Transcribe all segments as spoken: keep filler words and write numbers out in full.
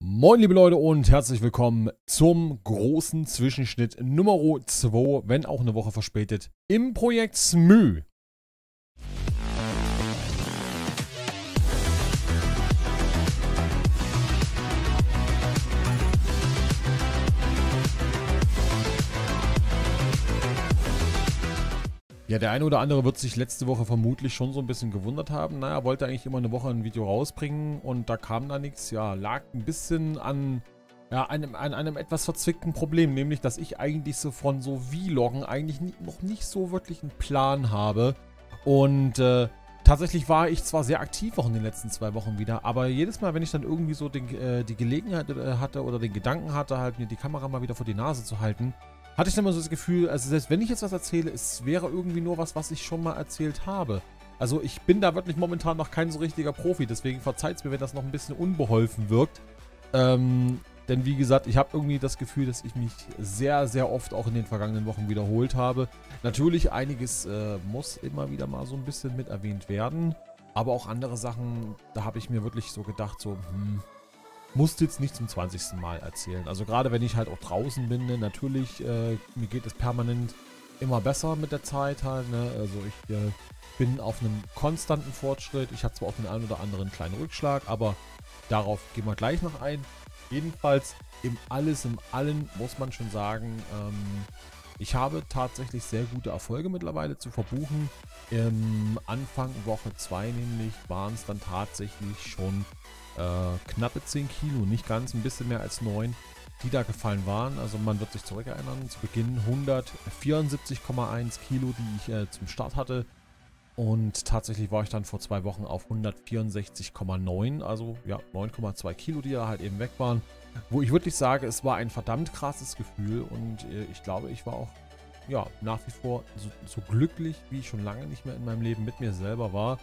Moin liebe Leute und herzlich willkommen zum großen Zwischenschnitt Nummer zwei, wenn auch eine Woche verspätet, im Projekt S M Ö. Ja, der eine oder andere wird sich letzte Woche vermutlich schon so ein bisschen gewundert haben. Naja, wollte eigentlich immer eine Woche ein Video rausbringen und da kam da nichts. Ja, lag ein bisschen an, ja, einem, an einem etwas verzwickten Problem. Nämlich, dass ich eigentlich so von so Vloggen eigentlich nie, noch nicht so wirklich einen Plan habe. Und äh, tatsächlich war ich zwar sehr aktiv auch in den letzten zwei Wochen wieder, aber jedes Mal, wenn ich dann irgendwie so den, äh, die Gelegenheit äh, hatte oder den Gedanken hatte, halt mir die Kamera mal wieder vor die Nase zu halten, hatte ich dann immer so das Gefühl, also selbst wenn ich jetzt was erzähle, es wäre irgendwie nur was, was ich schon mal erzählt habe. Also ich bin da wirklich momentan noch kein so richtiger Profi, deswegen verzeiht es mir, wenn das noch ein bisschen unbeholfen wirkt. Ähm, denn wie gesagt, ich habe irgendwie das Gefühl, dass ich mich sehr, sehr oft auch in den vergangenen Wochen wiederholt habe. Natürlich, einiges äh, muss immer wieder mal so ein bisschen mit erwähnt werden, aber auch andere Sachen, da habe ich mir wirklich so gedacht, so, hm, musst jetzt nicht zum zwanzigsten Mal erzählen. Also gerade wenn ich halt auch draußen bin, ne, natürlich, äh, mir geht es permanent immer besser mit der Zeit halt, ne? Also ich äh, bin auf einem konstanten Fortschritt. Ich habe zwar auch den einen oder anderen kleinen Rückschlag, aber darauf gehen wir gleich noch ein. Jedenfalls im Alles, im Allen muss man schon sagen, ähm, ich habe tatsächlich sehr gute Erfolge mittlerweile zu verbuchen. Im Anfang Woche zwei nämlich waren es dann tatsächlich schon äh, knappe zehn Kilo, nicht ganz, ein bisschen mehr als neun, die da gefallen waren. Also man wird sich zurückerinnern, zu Beginn hundertvierundsiebzig Komma eins Kilo, die ich äh, zum Start hatte. Und tatsächlich war ich dann vor zwei Wochen auf hundertvierundsechzig Komma neun, also ja, neun Komma zwei Kilo, die da halt eben weg waren. Wo ich wirklich sage, es war ein verdammt krasses Gefühl und äh, ich glaube, ich war auch ja, nach wie vor so, so glücklich, wie ich schon lange nicht mehr in meinem Leben mit mir selber war.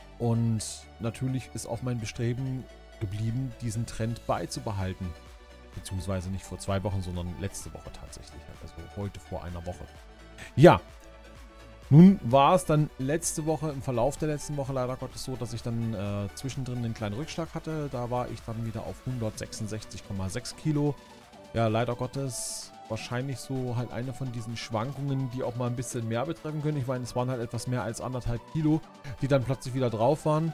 Und natürlich ist auch mein Bestreben geblieben, diesen Trend beizubehalten. Beziehungsweise nicht vor zwei Wochen, sondern letzte Woche tatsächlich. Also heute vor einer Woche. Ja, nun war es dann letzte Woche, im Verlauf der letzten Woche leider Gottes so, dass ich dann äh, zwischendrin einen kleinen Rückschlag hatte. Da war ich dann wieder auf hundertsechsundsechzig Komma sechs Kilo. Ja, leider Gottes wahrscheinlich so halt eine von diesen Schwankungen, die auch mal ein bisschen mehr betreffen können. Ich meine, es waren halt etwas mehr als anderthalb Kilo, die dann plötzlich wieder drauf waren.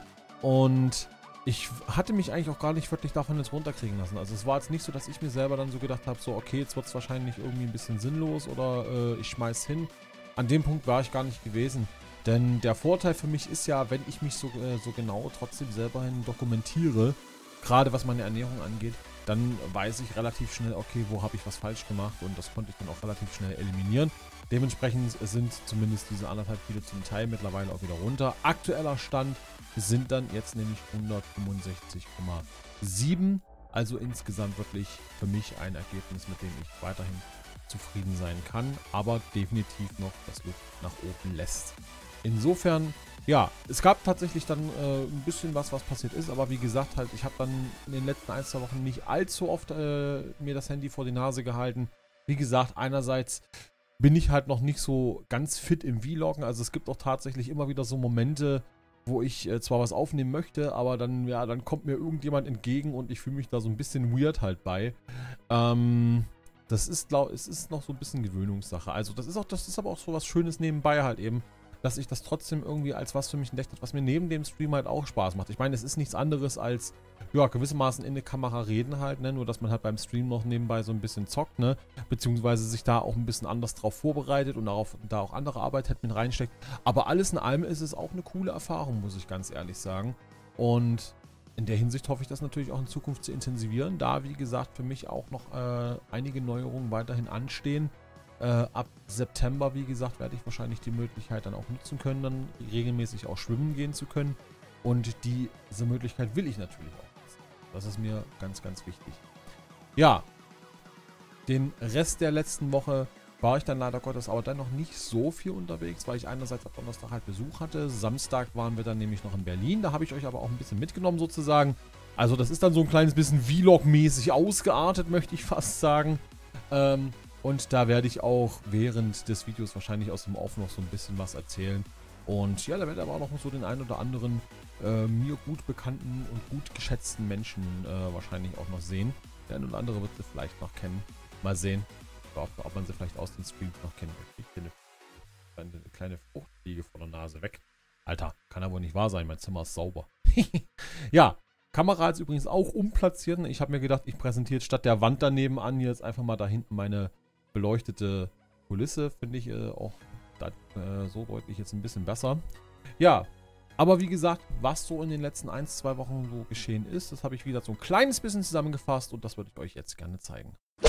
Und ich hatte mich eigentlich auch gar nicht wirklich davon jetzt runterkriegen lassen. Also es war jetzt nicht so, dass ich mir selber dann so gedacht habe, so okay, jetzt wird es wahrscheinlich irgendwie ein bisschen sinnlos oder äh, ich schmeiß hin. An dem Punkt war ich gar nicht gewesen. Denn der Vorteil für mich ist ja, wenn ich mich so, äh, so genau trotzdem selber hin dokumentiere, gerade was meine Ernährung angeht, dann weiß ich relativ schnell, okay, wo habe ich was falsch gemacht und das konnte ich dann auch relativ schnell eliminieren. Dementsprechend sind zumindest diese anderthalb Kilo zum Teil mittlerweile auch wieder runter. Aktueller Stand sind dann jetzt nämlich hundertfünfundsechzig Komma sieben. Also insgesamt wirklich für mich ein Ergebnis, mit dem ich weiterhin zufrieden sein kann, aber definitiv noch das Luft nach oben lässt. Insofern, ja, es gab tatsächlich dann äh, ein bisschen was, was passiert ist, aber wie gesagt, halt, ich habe dann in den letzten ein, zwei Wochen nicht allzu oft äh, mir das Handy vor die Nase gehalten. Wie gesagt, einerseits bin ich halt noch nicht so ganz fit im Vloggen, also es gibt auch tatsächlich immer wieder so Momente, wo ich äh, zwar was aufnehmen möchte, aber dann, ja, dann kommt mir irgendjemand entgegen und ich fühle mich da so ein bisschen weird halt bei. Ähm... Das ist, glaub, es ist noch so ein bisschen Gewöhnungssache. Also das ist auch, das ist aber auch so was Schönes nebenbei halt eben, dass ich das trotzdem irgendwie als was für mich entdeckt habe, was mir neben dem Stream halt auch Spaß macht. Ich meine, es ist nichts anderes als, ja, gewissermaßen in eine Kamera reden halt, ne, nur dass man halt beim Stream noch nebenbei so ein bisschen zockt, ne, beziehungsweise sich da auch ein bisschen anders drauf vorbereitet und darauf, da auch andere Arbeit halt mit reinsteckt. Aber alles in allem ist es auch eine coole Erfahrung, muss ich ganz ehrlich sagen. Und in der Hinsicht hoffe ich, das natürlich auch in Zukunft zu intensivieren, da, wie gesagt, für mich auch noch äh, einige Neuerungen weiterhin anstehen. Äh, ab September, wie gesagt, werde ich wahrscheinlich die Möglichkeit dann auch nutzen können, dann regelmäßig auch schwimmen gehen zu können. Und diese Möglichkeit will ich natürlich auch nutzen. Das ist mir ganz, ganz wichtig. Ja, den Rest der letzten Woche war ich dann leider Gottes aber dann noch nicht so viel unterwegs, weil ich einerseits am Donnerstag halt Besuch hatte. Samstag waren wir dann nämlich noch in Berlin. Da habe ich euch aber auch ein bisschen mitgenommen sozusagen. Also das ist dann so ein kleines bisschen Vlog-mäßig ausgeartet, möchte ich fast sagen. Ähm, und da werde ich auch während des Videos wahrscheinlich aus dem Off noch so ein bisschen was erzählen. Und ja, da werde ich aber auch noch so den einen oder anderen äh, mir gut bekannten und gut geschätzten Menschen äh, wahrscheinlich auch noch sehen. Der eine oder andere wird sie vielleicht noch kennen. Mal sehen, ob, ob man sie vielleicht aus den Streams noch kennt. Ich kriege eine, eine kleine Fruchtfliege vor der Nase weg. Alter, kann ja wohl nicht wahr sein, mein Zimmer ist sauber. Ja, Kamera ist übrigens auch umplatziert. Ich habe mir gedacht, ich präsentiere statt der Wand daneben an jetzt einfach mal da hinten meine beleuchtete Kulisse. Finde ich äh, auch das, äh, so deutlich jetzt ein bisschen besser. Ja, aber wie gesagt, was so in den letzten ein, zwei Wochen so geschehen ist, das habe ich wieder so ein kleines bisschen zusammengefasst und das würde ich euch jetzt gerne zeigen.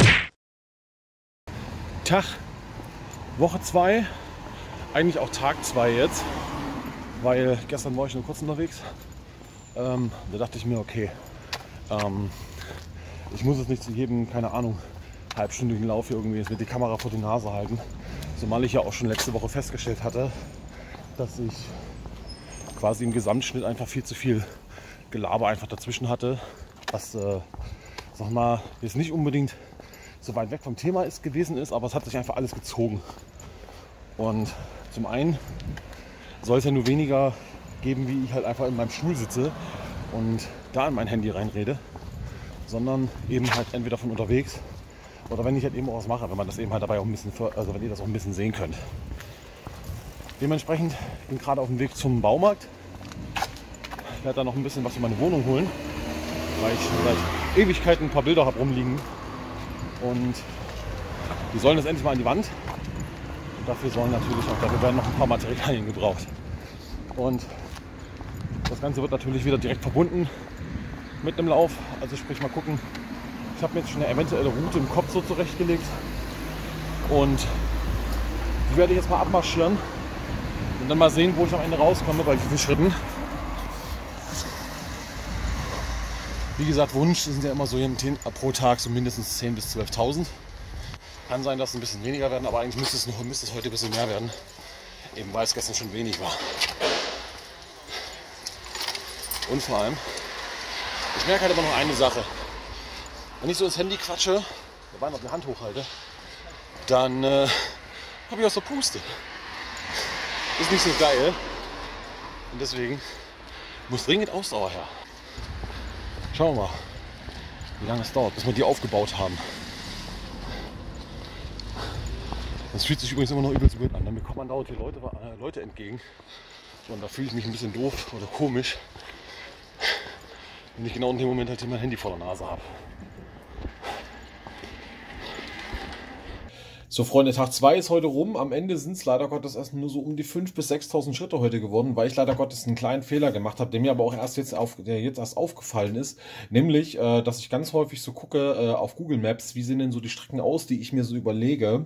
Tag, Woche zwei, eigentlich auch Tag zwei jetzt, weil gestern war ich nur kurz unterwegs. Ähm, da dachte ich mir, okay, ähm, ich muss jetzt nicht zu jedem, keine Ahnung, halbstündigen Lauf hier irgendwie jetzt mit die Kamera vor die Nase halten. Zumal ich ja auch schon letzte Woche festgestellt hatte, dass ich quasi im Gesamtschnitt einfach viel zu viel Gelaber einfach dazwischen hatte, was, äh, sag mal, jetzt nicht unbedingt so weit weg vom Thema ist, gewesen ist, aber es hat sich einfach alles gezogen. Und zum einen soll es ja nur weniger geben, wie ich halt einfach in meinem Stuhl sitze und da in mein Handy reinrede, sondern eben halt entweder von unterwegs oder wenn ich halt eben auch was mache, wenn man das eben halt dabei auch ein bisschen, also wenn ihr das auch ein bisschen sehen könnt. Dementsprechend bin ich gerade auf dem Weg zum Baumarkt. Ich werde da noch ein bisschen was für meine Wohnung holen, weil ich seit Ewigkeiten ein paar Bilder habe rumliegen und die sollen jetzt endlich mal an die Wand. Und dafür sollen natürlich auch, dafür werden noch ein paar Materialien gebraucht. Und das Ganze wird natürlich wieder direkt verbunden mit einem Lauf. Also sprich mal gucken. Ich habe mir jetzt schon eine eventuelle Route im Kopf so zurechtgelegt. Und die werde ich jetzt mal abmarschieren. Und dann mal sehen, wo ich am Ende rauskomme, bei wie vielen Schritten. Wie gesagt, Wunsch sind ja immer so pro Tag so mindestens zehntausend bis zwölftausend. Kann sein, dass es ein bisschen weniger werden, aber eigentlich müsste es, noch, müsste es heute ein bisschen mehr werden. Eben weil es gestern schon wenig war. Und vor allem, ich merke halt immer noch eine Sache. Wenn ich so ins Handy quatsche, dabei noch die Hand hochhalte, dann äh, habe ich auch so Puste. Ist nicht so geil. Und deswegen muss dringend Ausdauer her. Schauen wir mal, wie lange es dauert, bis wir die aufgebaut haben. Das fühlt sich übrigens immer noch übelst blöd an. Dann bekommt man dauernd hier Leute, äh, Leute entgegen. Und da fühle ich mich ein bisschen doof oder komisch, wenn ich genau in dem Moment halt mein Handy vor der Nase habe. So Freunde, Tag zwei ist heute rum. Am Ende sind es leider Gottes erst nur so um die fünftausend bis sechstausend Schritte heute geworden, weil ich leider Gottes einen kleinen Fehler gemacht habe, der mir aber auch erst jetzt, auf, der jetzt erst aufgefallen ist. Nämlich, äh, dass ich ganz häufig so gucke äh, auf Google Maps, wie sehen denn so die Strecken aus, die ich mir so überlege.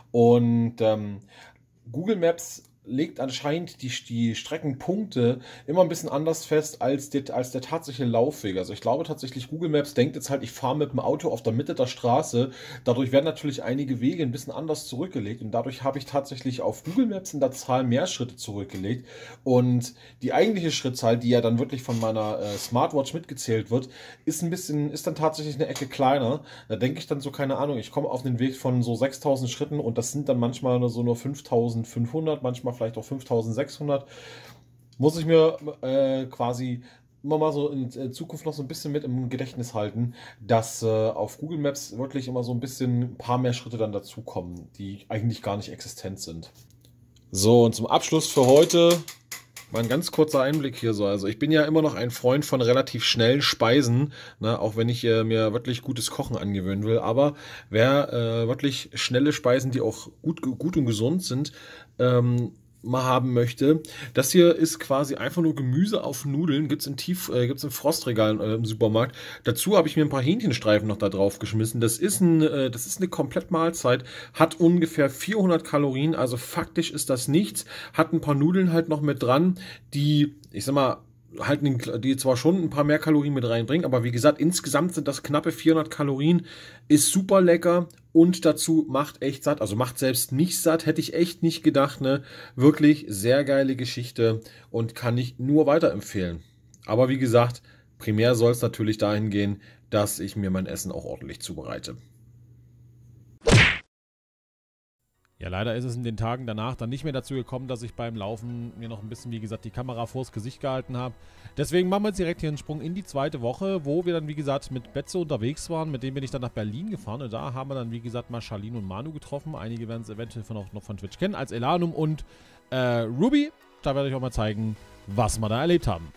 Und ähm, Google Maps legt anscheinend die, die Streckenpunkte immer ein bisschen anders fest als, die, als der tatsächliche Laufweg. Also ich glaube tatsächlich, Google Maps denkt jetzt halt, ich fahre mit dem Auto auf der Mitte der Straße. Dadurch werden natürlich einige Wege ein bisschen anders zurückgelegt und dadurch habe ich tatsächlich auf Google Maps in der Zahl mehr Schritte zurückgelegt. Und die eigentliche Schrittzahl, die ja dann wirklich von meiner äh, Smartwatch mitgezählt wird, ist ein bisschen, ist dann tatsächlich eine Ecke kleiner. Da denke ich dann so, keine Ahnung, ich komme auf den Weg von so sechstausend Schritten und das sind dann manchmal nur so nur fünftausendfünfhundert, manchmal vielleicht auch fünftausendsechshundert, muss ich mir äh, quasi immer mal so in Zukunft noch so ein bisschen mit im Gedächtnis halten, dass äh, auf Google Maps wirklich immer so ein bisschen ein paar mehr Schritte dann dazukommen, die eigentlich gar nicht existent sind. So, und zum Abschluss für heute mal ein ganz kurzer Einblick hier so. Also ich bin ja immer noch ein Freund von relativ schnellen Speisen, ne, auch wenn ich äh, mir wirklich gutes Kochen angewöhnen will. Aber wer äh, wirklich schnelle Speisen, die auch gut, gut und gesund sind, ähm, mal haben möchte. Das hier ist quasi einfach nur Gemüse auf Nudeln. Gibt es im Tief, äh, gibt's im Frostregal äh, im Supermarkt. Dazu habe ich mir ein paar Hähnchenstreifen noch da drauf geschmissen. Das ist, ein, äh, das ist eine Komplettmahlzeit. Hat ungefähr vierhundert Kalorien. Also faktisch ist das nichts. Hat ein paar Nudeln halt noch mit dran, die, ich sag mal, halt, die zwar schon ein paar mehr Kalorien mit reinbringen, aber wie gesagt, insgesamt sind das knappe vierhundert Kalorien, ist super lecker und dazu macht echt satt, also macht selbst mich satt, hätte ich echt nicht gedacht, ne, wirklich sehr geile Geschichte und kann ich nur weiterempfehlen. Aber wie gesagt, primär soll es natürlich dahin gehen, dass ich mir mein Essen auch ordentlich zubereite. Ja, leider ist es in den Tagen danach dann nicht mehr dazu gekommen, dass ich beim Laufen mir noch ein bisschen, wie gesagt, die Kamera vors Gesicht gehalten habe. Deswegen machen wir jetzt direkt hier einen Sprung in die zweite Woche, wo wir dann, wie gesagt, mit Betze unterwegs waren. Mit dem bin ich dann nach Berlin gefahren und da haben wir dann, wie gesagt, mal Charlene und Manu getroffen. Einige werden es eventuell von, auch noch von Twitch kennen, als Elanum und äh, Ruby. Da werde ich auch mal zeigen, was wir da erlebt haben.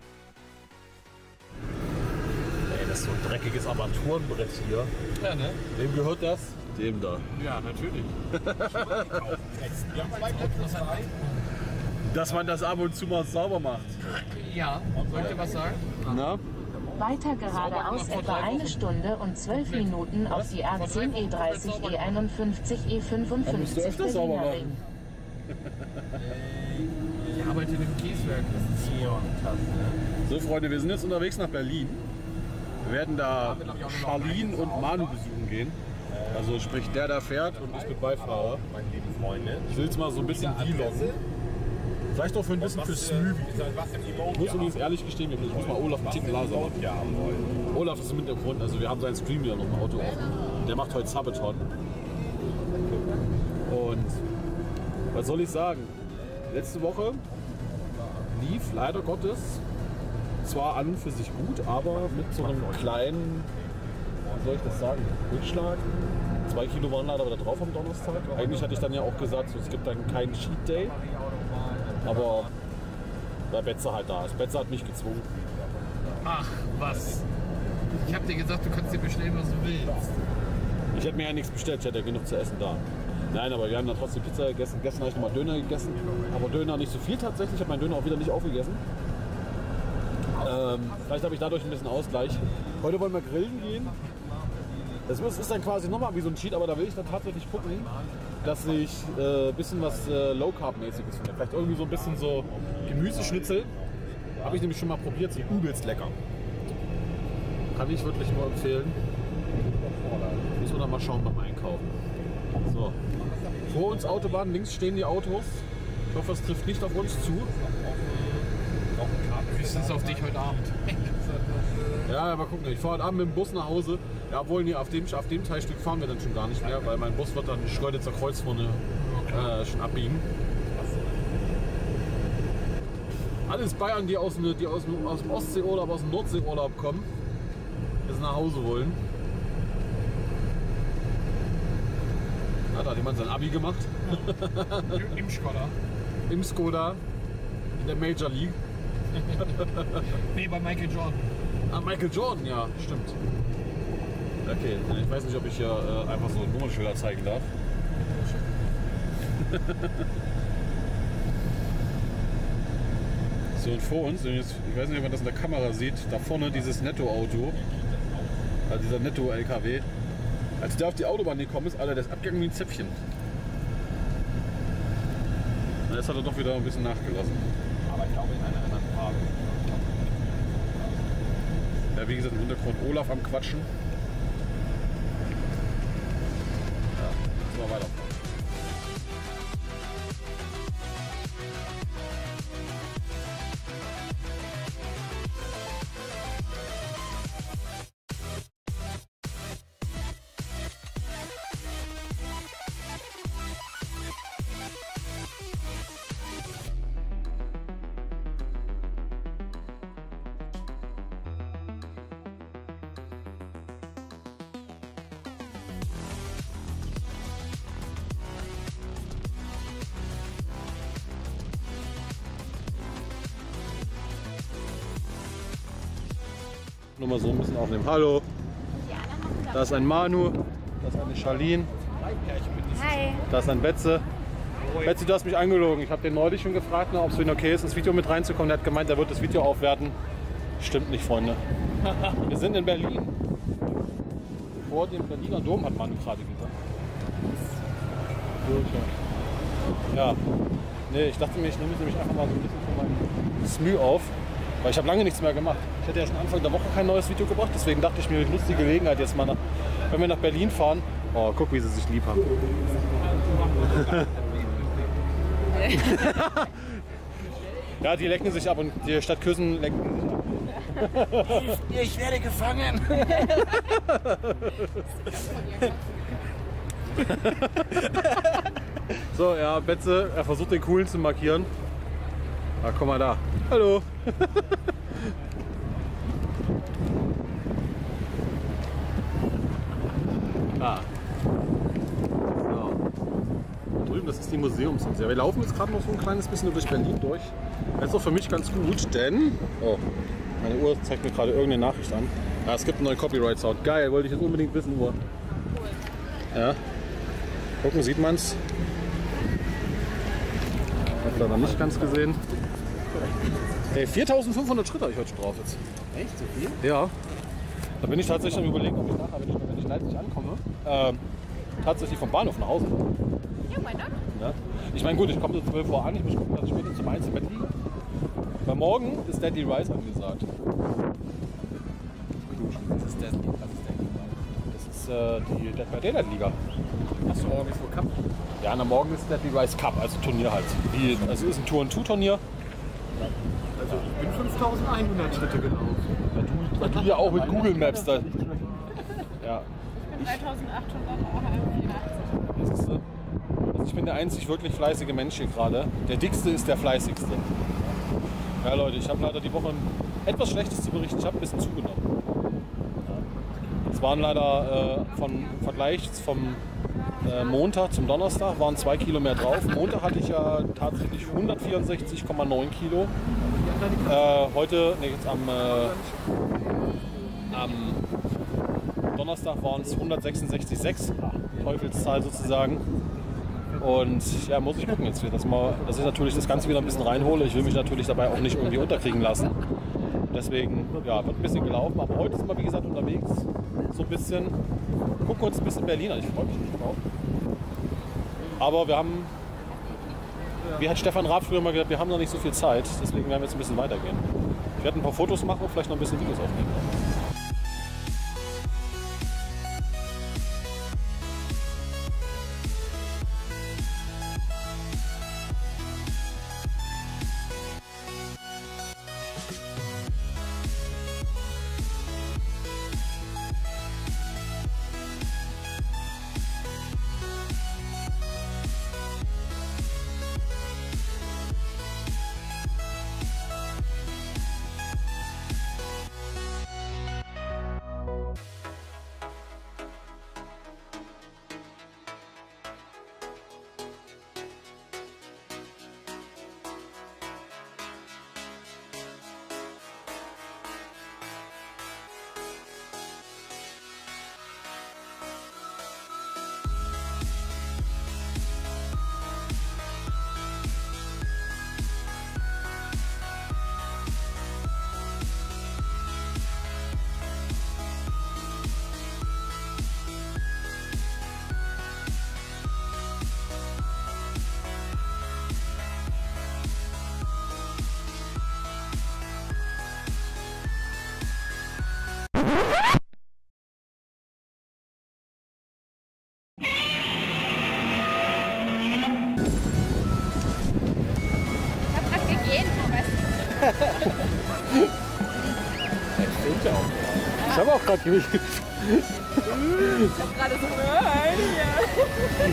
Ey, das ist so ein dreckiges Armaturenbrett hier. Ja, ne? Wem gehört das? Dem da. Ja, natürlich. Dass man das ab und zu mal sauber macht. Ja, wollt ihr was sagen? Na? Weiter geradeaus etwa eine Stunde und zwölf Minuten auf die A zehn, E dreißig, E einundfünfzig, E fünfundfünfzig Berliner Ring. Ich arbeite im Kieswerk. Das ist hier. So Freunde, wir sind jetzt unterwegs nach Berlin. Wir werden da Charlene und Manu besuchen gehen. Also sprich der da fährt und ich bin Beifahrer. Meine lieben Freunde. Ich will jetzt mal so ein bisschen vloggen. Vielleicht auch für ein bisschen für Smoothie. Ich muss übrigens ehrlich gestehen, ich muss mal Olaf einen Ticken leiser machen. Olaf ist im Hintergrund, also wir haben seinen Stream ja noch im Auto offen. Der macht heute Sabaton. Und was soll ich sagen? Letzte Woche lief leider Gottes zwar an und für sich gut, aber mit so einem kleinen, wie soll ich das sagen, Rückschlag. Zwei Kilo waren leider wieder drauf am Donnerstag. Eigentlich hatte ich dann ja auch gesagt, so, es gibt dann keinen Cheat Day. Aber da Betze halt da ist. Betze hat mich gezwungen. Ach, was? Ich hab dir gesagt, du kannst dir bestellen, was du willst. Ich hätte mir ja nichts bestellt, ich hätte ja genug zu essen da. Nein, aber wir haben dann trotzdem Pizza gegessen. Gestern habe ich nochmal Döner gegessen. Aber Döner nicht so viel tatsächlich. Ich habe meinen Döner auch wieder nicht aufgegessen. Ähm, vielleicht habe ich dadurch ein bisschen Ausgleich. Heute wollen wir grillen gehen. Das ist dann quasi nochmal wie so ein Cheat, aber da will ich dann tatsächlich gucken, dass ich ein äh, bisschen was äh, Low-Carb-mäßiges finde. Vielleicht irgendwie so ein bisschen so Gemüseschnitzel. Habe ich nämlich schon mal probiert, sind übelst lecker. Kann ich wirklich nur empfehlen. Müssen wir dann mal schauen beim Einkaufen. So. Vor uns Autobahn, links stehen die Autos. Ich hoffe, es trifft nicht auf uns zu. Höchstens auf dich heute Abend. Ja, mal gucken. Ich fahre heute Abend mit dem Bus nach Hause. Ja, obwohl, nee, auf dem, auf dem Teilstück fahren wir dann schon gar nicht mehr, weil mein Bus wird dann Schleuditzer Kreuz vorne äh, schon abbiegen. Alles Bayern, die aus, die aus, aus dem Ostseeurlaub, aus dem Nordseeurlaub kommen, jetzt nach Hause wollen. Ja, da hat jemand sein Abi gemacht. Im Skoda. Im Skoda. In der Major League. Nee, bei Michael Jordan. Ah, Michael Jordan, ja, stimmt. Okay, ich weiß nicht, ob ich hier äh, einfach so Nummernschilder zeigen darf. So, und vor uns, ich weiß nicht, ob man das in der Kamera sieht, da vorne dieses Netto-Auto, also dieser Netto-L K W. Als der auf die Autobahn gekommen ist, Alter, der ist abgegangen wie ein Zäpfchen. Und jetzt hat er doch wieder ein bisschen nachgelassen. Aber ich glaube in einer anderen Farbe. Ja, wie gesagt, im Hintergrund Olaf am Quatschen. Ja, jetzt mal weiterfahren. Nur mal so ein bisschen aufnehmen. Hallo, da ist ein Manu, da ist eine Charlene, Hi. da ist ein Betze. Betze, du hast mich angelogen. Ich habe den neulich schon gefragt, ob es für ihn okay ist, ins Video mit reinzukommen. Er hat gemeint, er wird das Video aufwerten. Stimmt nicht, Freunde. Wir sind in Berlin. Vor dem Berliner Dom, hat Manu gerade gesagt. Ja, nee, ich dachte mir, ich nehme nämlich einfach mal so ein bisschen von meinem Smü auf. Weil ich habe lange nichts mehr gemacht. Ich hatte ja schon Anfang der Woche kein neues Video gebracht, deswegen dachte ich mir, ich nutze die Gelegenheit jetzt mal, nach, wenn wir nach Berlin fahren. Oh, guck, wie sie sich lieb haben. Ja, die lecken sich ab und die Stadt Küssen lecken sich ab. Ich werde gefangen. So, ja, Betze, er versucht den Coolen zu markieren. Ah, guck mal da. Hallo. ah. So. Drüben, das ist die Museumsinsel. Wir laufen jetzt gerade noch so ein kleines bisschen durch Berlin durch. Das ist auch für mich ganz gut, denn... Oh, meine Uhr zeigt mir gerade irgendeine Nachricht an. Ja, es gibt einen neuen Copyright-Sound. Geil, wollte ich jetzt unbedingt wissen, wo. Ja. Gucken, sieht man's. Hab da noch nicht ganz gesehen. Ey, viertausendfünfhundert Schritte habe ich heute schon drauf jetzt. Echt? So viel? Ja. Da bin ich tatsächlich am Überlegen, ob ich nachher, wenn ich, wenn ich Leipzig ankomme, ähm, tatsächlich vom Bahnhof nach Hause komme. Ja, why not? Ja. Ich meine, gut, ich komme um zwölf Uhr an, ich muss gucken, dass ich später zum Mainz im Bett liege. Weil morgen ist Deadly Rise angesagt. Was ist das? Was ist das? Das ist äh, die Dead by Daylight Liga. Achso, morgen ist wohl Cup. Ja, na, morgen ist Deadly Rise Cup, also Turnier halt. Die, also ist ein Tour-and-Two-Turnier. Also ich bin fünftausendeinhundert Schritte gelaufen. Weil du ja auch mit Google Maps da. Ja. dreitausendachthundertvierundachtzig. Das ist, äh, also ich bin der einzig wirklich fleißige Mensch hier gerade. Der dickste ist der fleißigste. Ja Leute, ich habe leider die Woche etwas Schlechtes zu berichten. Ich habe ein bisschen zugenommen. Es waren leider äh, von im Vergleich vom äh, Montag zum Donnerstag waren zwei Kilo mehr drauf. Montag hatte ich ja tatsächlich hundertvierundsechzig Komma neun Kilo. Äh, heute, ne, jetzt am, äh, am Donnerstag waren es hundertsechsundsechzig Komma sechs, Teufelszahl sozusagen. Und ja, muss ich gucken jetzt, dass, mal, dass ich natürlich das Ganze wieder ein bisschen reinhole. Ich will mich natürlich dabei auch nicht irgendwie unterkriegen lassen. Deswegen, ja, wird ein bisschen gelaufen. Aber heute sind wir, wie gesagt, unterwegs. So ein bisschen, gucken uns ein bisschen Berlin an. Ich freue mich nicht drauf. Aber wir haben, wie hat Stefan Raab früher mal gesagt, wir haben noch nicht so viel Zeit. Deswegen werden wir jetzt ein bisschen weitergehen. Ich werde ein paar Fotos machen und vielleicht noch ein bisschen Videos aufnehmen. Ich habe auch gerade Gewicht. Ich habe gerade so nein, ja.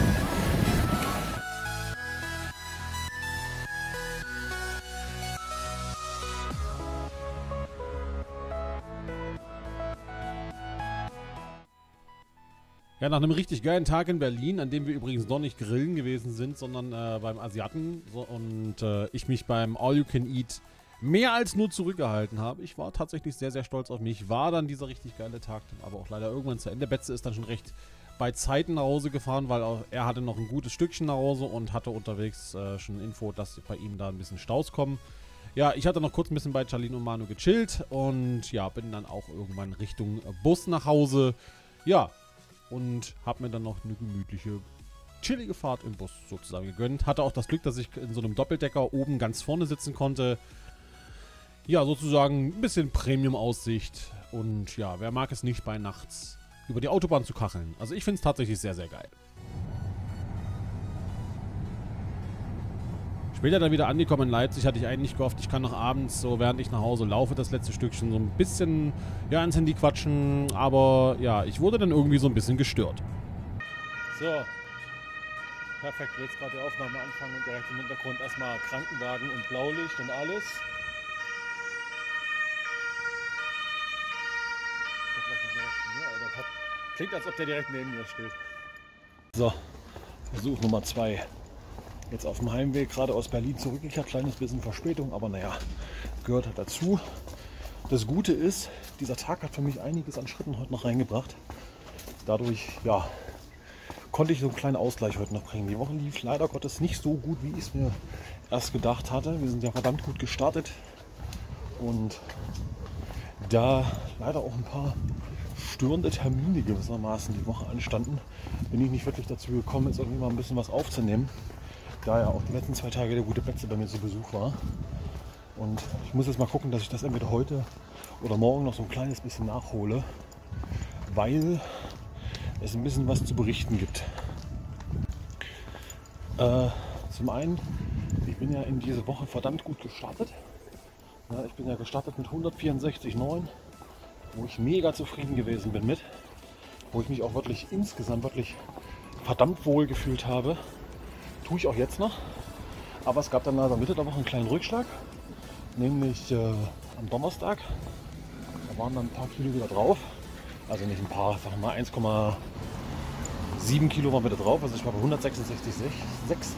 Ja, nach einem richtig geilen Tag in Berlin, an dem wir übrigens noch nicht grillen gewesen sind, sondern äh, beim Asiaten so, und äh, ich mich beim All You Can Eat mehr als nur zurückgehalten habe. Ich war tatsächlich sehr, sehr stolz auf mich. War dann dieser richtig geile Tag, aber auch leider irgendwann zu Ende. Betze ist dann schon recht bei Zeiten nach Hause gefahren, weil auch er hatte noch ein gutes Stückchen nach Hause und hatte unterwegs äh, schon Info, dass bei ihm da ein bisschen Staus kommen. Ja, ich hatte noch kurz ein bisschen bei Charlene und Manu gechillt und ja, bin dann auch irgendwann Richtung Bus nach Hause. Ja, und habe mir dann noch eine gemütliche, chillige Fahrt im Bus sozusagen gegönnt. Hatte auch das Glück, dass ich in so einem Doppeldecker oben ganz vorne sitzen konnte. Ja, sozusagen ein bisschen Premium-Aussicht. Und ja, wer mag es nicht, bei nachts über die Autobahn zu kacheln. Also ich finde es tatsächlich sehr, sehr geil. Später dann wieder angekommen in Leipzig, hatte ich eigentlich gehofft, ich kann noch abends, so während ich nach Hause laufe, das letzte Stückchen so ein bisschen ja, ins Handy quatschen. Aber ja, ich wurde dann irgendwie so ein bisschen gestört. So. Perfekt, wir jetzt gerade die Aufnahme anfangen und direkt im Hintergrund erstmal Krankenwagen und Blaulicht und alles. Das hat, klingt, als ob der direkt neben mir steht. So, Versuch Nummer zwei. Jetzt auf dem Heimweg, gerade aus Berlin zurückgekehrt, kleines bisschen Verspätung, aber naja, gehört halt dazu. Das Gute ist, dieser Tag hat für mich einiges an Schritten heute noch reingebracht. Dadurch, ja, konnte ich so einen kleinen Ausgleich heute noch bringen. Die Woche lief leider Gottes nicht so gut, wie ich es mir erst gedacht hatte. Wir sind ja verdammt gut gestartet und da leider auch ein paar störende Termine gewissermaßen die Woche anstanden, bin ich nicht wirklich dazu gekommen, jetzt irgendwie mal ein bisschen was aufzunehmen, da ja auch die letzten zwei Tage der gute Plätze bei mir zu Besuch war. Und ich muss jetzt mal gucken, dass ich das entweder heute oder morgen noch so ein kleines bisschen nachhole, weil es ein bisschen was zu berichten gibt. Äh, zum einen, ich bin ja in diese Woche verdammt gut gestartet. Ja, ich bin ja gestartet mit hundertvierundsechzig Komma neun, wo ich mega zufrieden gewesen bin mit, wo ich mich auch wirklich insgesamt wirklich verdammt wohl gefühlt habe. Tue ich auch jetzt noch, aber es gab dann leider Mitte der Woche einen kleinen Rückschlag, nämlich äh, am Donnerstag. Da waren dann ein paar Kilo wieder drauf, also nicht ein paar, sagen wir mal eins Komma sieben Kilo waren wieder drauf, also ich war bei hundertsechsundsechzig Komma sechs.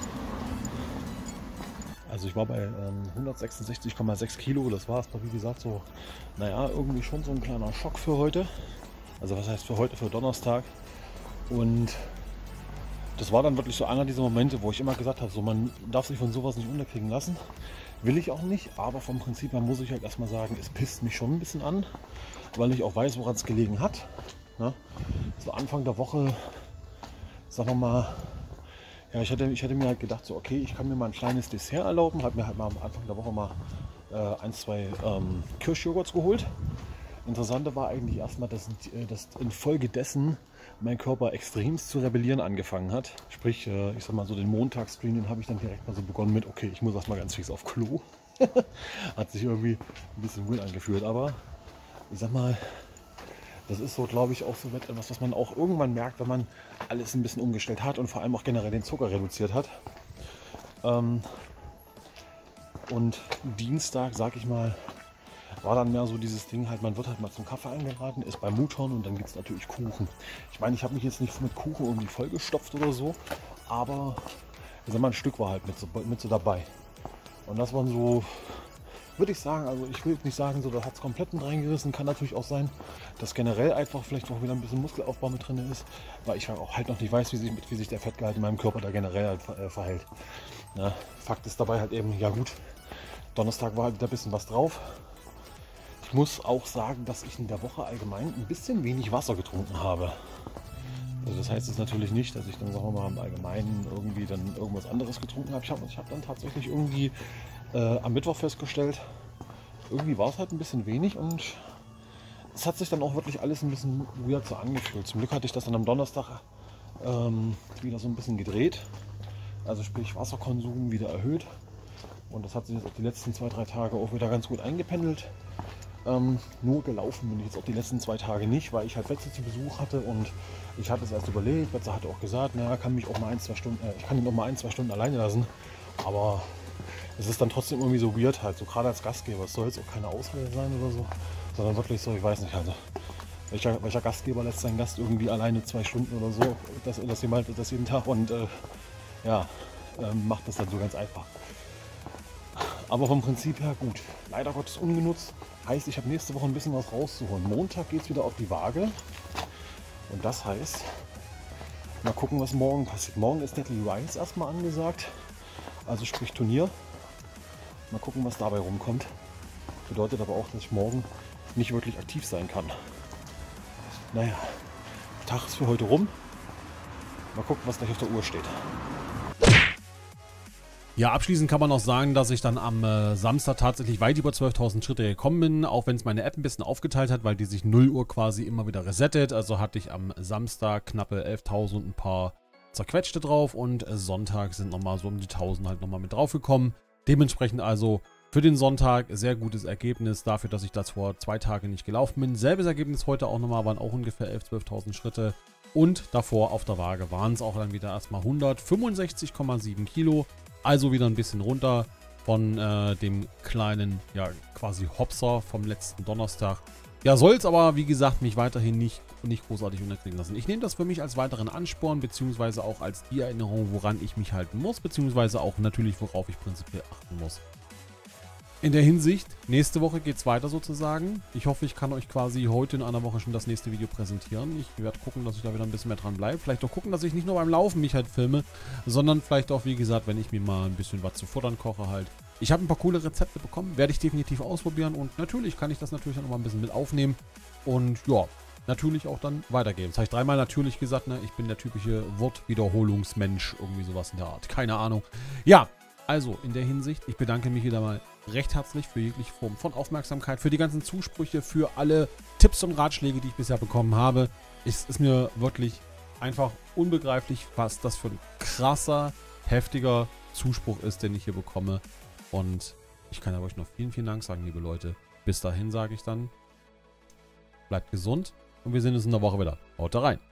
Also ich war bei ähm, hundertsechsundsechzig Komma sechs Kilo, das war es, wie gesagt, so, naja, irgendwie schon so ein kleiner Schock für heute. Also was heißt für heute, für Donnerstag. Und das war dann wirklich so einer dieser Momente, wo ich immer gesagt habe, so, man darf sich von sowas nicht unterkriegen lassen. Will ich auch nicht, aber vom Prinzip her muss ich halt erstmal sagen, es pisst mich schon ein bisschen an, weil ich auch weiß, woran es gelegen hat. Ne? So Anfang der Woche, sagen wir mal, ja, ich hätte, ich hätte mir halt gedacht, so okay, ich kann mir mal ein kleines Dessert erlauben. Habe mir halt mal am Anfang der Woche mal äh, ein, zwei ähm, Kirschjoghurts geholt. Interessante war eigentlich erstmal, dass, dass infolgedessen mein Körper extremst zu rebellieren angefangen hat. Sprich, äh, ich sag mal so den Montagsstream, den habe ich dann direkt mal so begonnen mit, okay, ich muss erstmal ganz fix auf Klo. Hat sich irgendwie ein bisschen weird angefühlt, aber ich sag mal, das ist so, glaube ich, auch so etwas, was man auch irgendwann merkt, wenn man alles ein bisschen umgestellt hat und vor allem auch generell den Zucker reduziert hat. Ähm und Dienstag, sag ich mal, war dann mehr so dieses Ding, halt, man wird halt mal zum Kaffee eingeladen, ist bei Mouton und dann gibt es natürlich Kuchen. Ich meine, ich habe mich jetzt nicht mit Kuchen irgendwie vollgestopft oder so, aber ich sag mal, ein Stück war halt mit so, mit so dabei. Und das waren so, würde ich sagen, also ich will nicht sagen, so, da hat es komplett mit reingerissen. Kann natürlich auch sein, dass generell einfach vielleicht auch wieder ein bisschen Muskelaufbau mit drin ist, weil ich auch halt noch nicht weiß, wie sich, wie sich der Fettgehalt in meinem Körper da generell halt ver, äh, verhält. Ja, Fakt ist dabei halt eben, ja gut, Donnerstag war halt wieder ein bisschen was drauf. Ich muss auch sagen, dass ich in der Woche allgemein ein bisschen wenig Wasser getrunken habe. Also das heißt jetzt natürlich nicht, dass ich dann, sagen wir mal, im Allgemeinen irgendwie dann irgendwas anderes getrunken habe. Ich habe ich hab dann tatsächlich irgendwie äh, am Mittwoch festgestellt, irgendwie war es halt ein bisschen wenig und es hat sich dann auch wirklich alles ein bisschen weird so angefühlt. Zum Glück hatte ich das dann am Donnerstag ähm, wieder so ein bisschen gedreht. Also sprich Wasserkonsum wieder erhöht. Und das hat sich jetzt auch die letzten zwei, drei Tage auch wieder ganz gut eingependelt. Ähm, nur gelaufen bin ich jetzt auch die letzten zwei Tage nicht, weil ich halt Betze zu Besuch hatte und ich hatte es erst überlegt. Betze hatte auch gesagt, naja, kann mich auch mal ein, zwei Stunden, äh, ich kann ihn auch mal ein, zwei Stunden alleine lassen. Aber es ist dann trotzdem irgendwie so weird halt, so gerade als Gastgeber. Es soll jetzt auch keine Ausrede sein oder so, sondern wirklich so, ich weiß nicht, also welcher, welcher Gastgeber lässt seinen Gast irgendwie alleine zwei Stunden oder so, das, das, jemand, das jeden Tag und äh, ja, äh, macht das dann so ganz einfach. Aber vom Prinzip her gut. Leider Gottes ungenutzt. Heißt, ich habe nächste Woche ein bisschen was rauszuholen. Montag geht es wieder auf die Waage. Und das heißt, mal gucken, was morgen passiert. Morgen ist Deadly Rise erstmal angesagt. Also sprich Turnier. Mal gucken, was dabei rumkommt. Bedeutet aber auch, dass ich morgen nicht wirklich aktiv sein kann. Naja, Tag ist für heute rum. Mal gucken, was gleich auf der Uhr steht. Ja, abschließend kann man noch sagen, dass ich dann am äh, Samstag tatsächlich weit über zwölftausend Schritte gekommen bin, auch wenn es meine App ein bisschen aufgeteilt hat, weil die sich null Uhr quasi immer wieder resettet. Also hatte ich am Samstag knappe elftausend, ein paar zerquetschte drauf und äh, Sonntag sind nochmal so um die tausend halt nochmal mit drauf gekommen. Dementsprechend also Für den Sonntag sehr gutes Ergebnis dafür, dass ich das vor zwei Tagen nicht gelaufen bin. Selbes Ergebnis heute auch nochmal, waren auch ungefähr elftausend, zwölftausend Schritte. Und davor auf der Waage waren es auch dann wieder erstmal hundertfünfundsechzig Komma sieben Kilo. Also wieder ein bisschen runter von äh, dem kleinen, ja quasi Hopser vom letzten Donnerstag. Ja, soll es aber, wie gesagt, mich weiterhin nicht, nicht großartig unterkriegen lassen. Ich nehme das für mich als weiteren Ansporn, beziehungsweise auch als die Erinnerung, woran ich mich halten muss, beziehungsweise auch natürlich, worauf ich prinzipiell achten muss. In der Hinsicht, nächste Woche geht es weiter sozusagen. Ich hoffe, ich kann euch quasi heute in einer Woche schon das nächste Video präsentieren. Ich werde gucken, dass ich da wieder ein bisschen mehr dran bleibe. Vielleicht auch gucken, dass ich nicht nur beim Laufen mich halt filme, sondern vielleicht auch, wie gesagt, wenn ich mir mal ein bisschen was zu futtern koche halt. Ich habe ein paar coole Rezepte bekommen, werde ich definitiv ausprobieren und natürlich kann ich das natürlich auch noch mal ein bisschen mit aufnehmen und ja, natürlich auch dann weitergeben. Das habe ich dreimal natürlich gesagt, ne? Ich bin der typische Wortwiederholungsmensch, irgendwie sowas in der Art. Keine Ahnung. Ja, also in der Hinsicht, ich bedanke mich wieder mal recht herzlich für jegliche Form von Aufmerksamkeit, für die ganzen Zusprüche, für alle Tipps und Ratschläge, die ich bisher bekommen habe. Es ist mir wirklich einfach unbegreiflich, was das für ein krasser, heftiger Zuspruch ist, den ich hier bekomme. Und ich kann euch noch vielen, vielen Dank sagen, liebe Leute. Bis dahin sage ich dann, bleibt gesund und wir sehen uns in der Woche wieder. Haut da rein.